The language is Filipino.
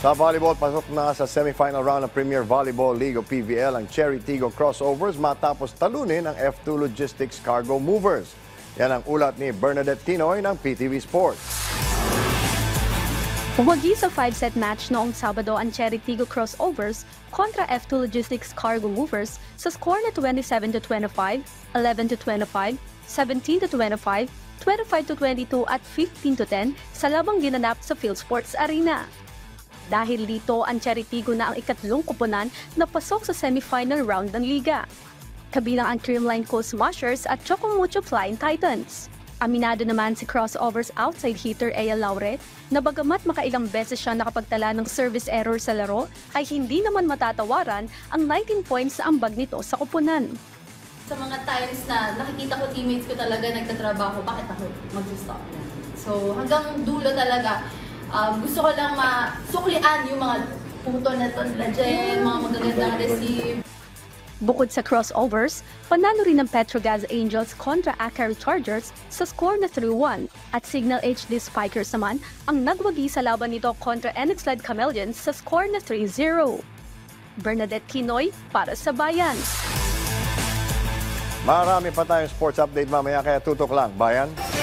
Sa volleyball, pasok na sa semifinal round ng Premier Volleyball League o PVL ang Chery Tiggo Crossovers matapos talunin ang F2 Logistics Cargo Movers. Yan ang ulat ni Bernadette Tinoy ng PTV Sports. Wagi sa 5-set match noong Sabado ang Chery Tiggo Crossovers kontra F2 Logistics Cargo Movers sa score na 27-25, 11-25, 17-25, 25-22 at 15-10 sa labang ginanap sa Field Sports Arena. Dahil dito, ang Chery Tiggo na ang ikatlong kupunan na pasok sa semifinal round ng liga. Kabilang ang Creamline Coast Smashers at Chocomucho Flying Titans. Aminado naman si Crossovers outside hitter Ea Laure na bagamat makailang beses siya nakapagtala ng service error sa laro, ay hindi naman matatawaran ang 19 points sa ambag nito sa kupunan. Sa mga times na nakikita ko teammates ko talaga nagtatrabaho, bakit ako mag-stop na? So hanggang dulo talaga, gusto ko lang masuklian yung mga puto na ito nila dyan, mga magagandang receive. Bukod sa crossovers, panalo rin ng Petrogas Angels kontra Akari Chargers sa score na 3-1 at Signal HD Spikers naman ang nagwagi sa laban nito kontra NX-led Chameleons sa score na 3-0. Bernadette Tinoy para sa Bayan. Marami pa tayong sports update mamaya kaya tutok lang, Bayan.